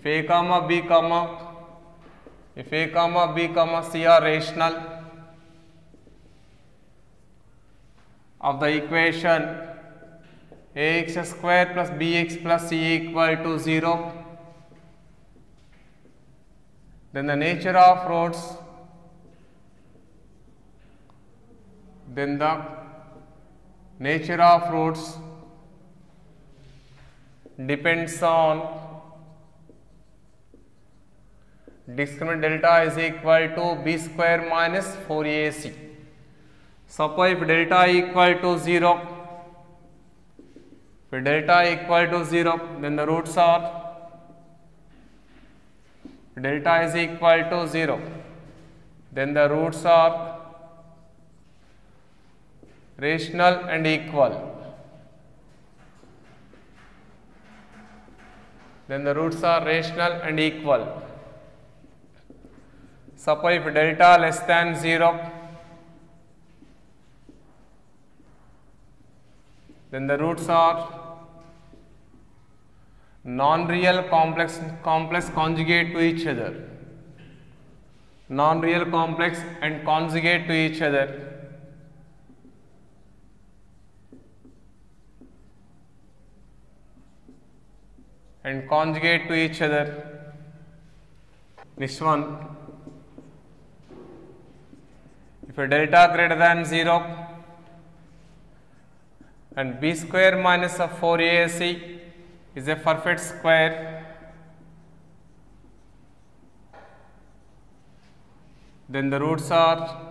A comma B comma C are rational of the equation ax square plus bx plus c equal to 0, then the nature of roots depends on discriminant delta is equal to b square minus 4ac. Suppose if delta equal to 0, then the roots are delta is equal to 0, then the roots are rational and equal. Suppose if delta less than 0, then the roots are non-real complex conjugate to each other. Non-real complex and conjugate to each other. Next one, if a delta greater than 0 and b square minus of 4ac is a perfect square, then the roots are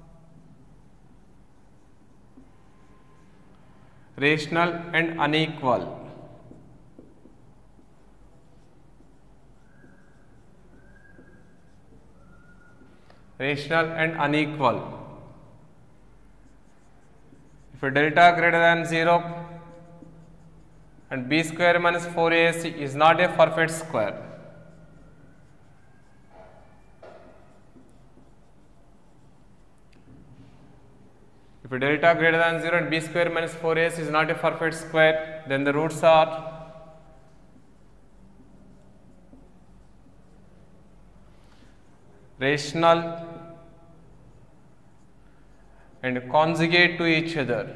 rational and unequal. If a delta greater than 0 and b square minus 4ac is not a perfect square. If a delta greater than 0 and b square minus 4ac is not a perfect square, then the roots are rational and conjugate to each other.